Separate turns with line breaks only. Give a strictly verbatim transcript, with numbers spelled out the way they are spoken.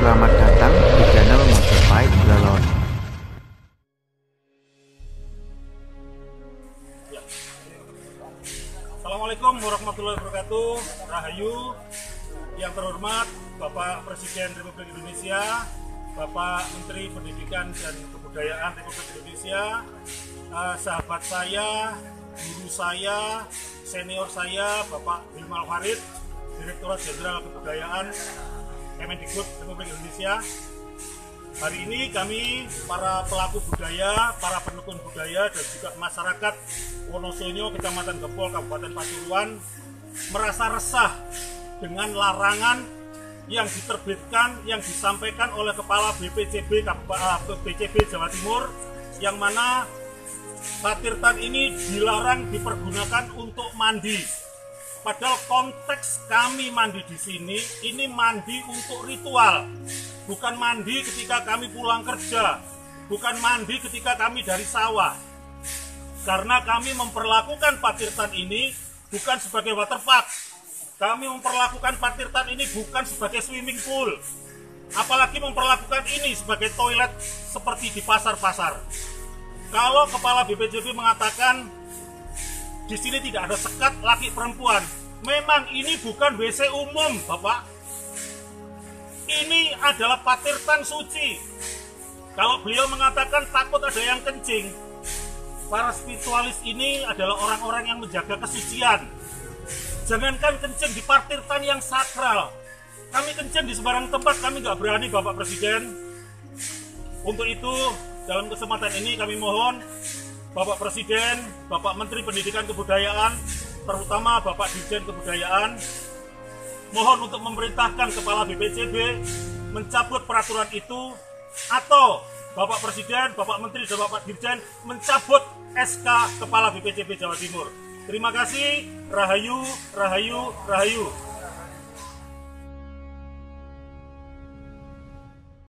Selamat datang di channel Modified Balon.
Ya. Assalamualaikum warahmatullahi wabarakatuh. Rahayu. Yang terhormat Bapak Presiden Republik Indonesia, Bapak Menteri Pendidikan dan Kebudayaan Republik Indonesia, eh, sahabat saya, guru saya, senior saya, Bapak Hilmal Farid, Direktorat Jenderal Kebudayaan Kemendikbud Republik Indonesia. Hari ini kami, para pelaku budaya, para penekun budaya, dan juga masyarakat Wonosobo, Kecamatan Gempol, Kabupaten Pasuruan, merasa resah dengan larangan yang diterbitkan, yang disampaikan oleh Kepala B P C B, B C B Jawa Timur, yang mana patirtan ini dilarang dipergunakan untuk mandi. Padahal konteks kami mandi di sini, ini mandi untuk ritual, bukan mandi ketika kami pulang kerja, bukan mandi ketika kami dari sawah. Karena kami memperlakukan patirtan ini bukan sebagai waterpark, kami memperlakukan patirtan ini bukan sebagai swimming pool, apalagi memperlakukan ini sebagai toilet seperti di pasar-pasar. Kalau Kepala B P C B mengatakan di sini tidak ada sekat laki perempuan, memang ini bukan W C umum, Bapak. Ini adalah patirtan suci. Kalau beliau mengatakan takut ada yang kencing, para spiritualis ini adalah orang-orang yang menjaga kesucian. Jangankan kencing di patirtan yang sakral, kami kencing di sembarang tempat kami nggak berani, Bapak Presiden. Untuk itu, dalam kesempatan ini kami mohon Bapak Presiden, Bapak Menteri Pendidikan Kebudayaan, terutama Bapak Dirjen Kebudayaan, mohon untuk memerintahkan Kepala B P C B mencabut peraturan itu, atau Bapak Presiden, Bapak Menteri, dan Bapak Dirjen mencabut S K Kepala B P C B Jawa Timur. Terima kasih. Rahayu, Rahayu, Rahayu.